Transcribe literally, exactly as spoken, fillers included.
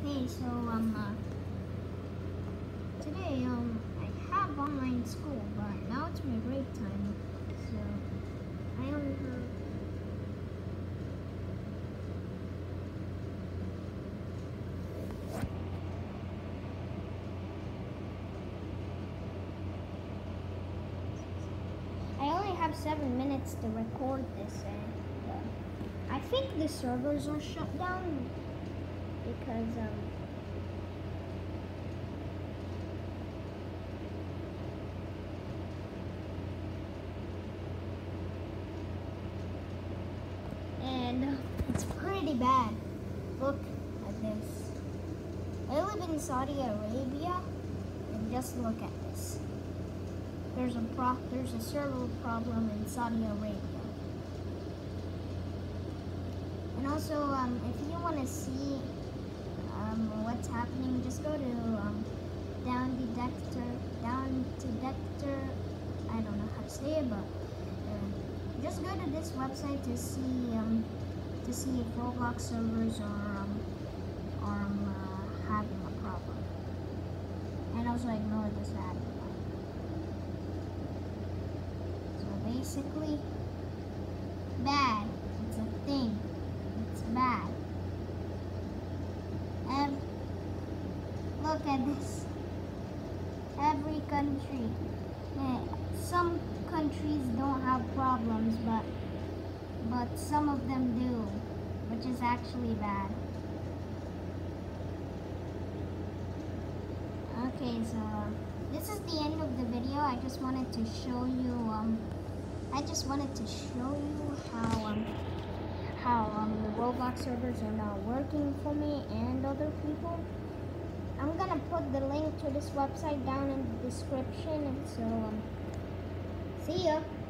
Hey, so um, uh, today um, I have online school, but now it's my break time, so I only have. I only have seven minutes to record this, and uh, I think the servers are shut down because um. And it's pretty bad. Look at this. I live in Saudi Arabia, and just look at this. There's a pro there's a server problem in Saudi Arabia. And also, um, if you want to see um, what's happening, just go to um, down detector, down detector. I don't know how to say it, but. Uh, Just go to this website to see um, to see if Roblox servers are um, are um, uh, having a problem, and also ignore this ad. So basically, bad. It's a thing. It's bad. And look at this. Every country. Yeah, some countries don't have problems, but but some of them do, which is actually bad. Okay, so this is the end of the video. I just wanted to show you um I just wanted to show you how um how um the Roblox servers are not working for me and other people. I'm gonna put the link to this website down in the description, and so um see ya.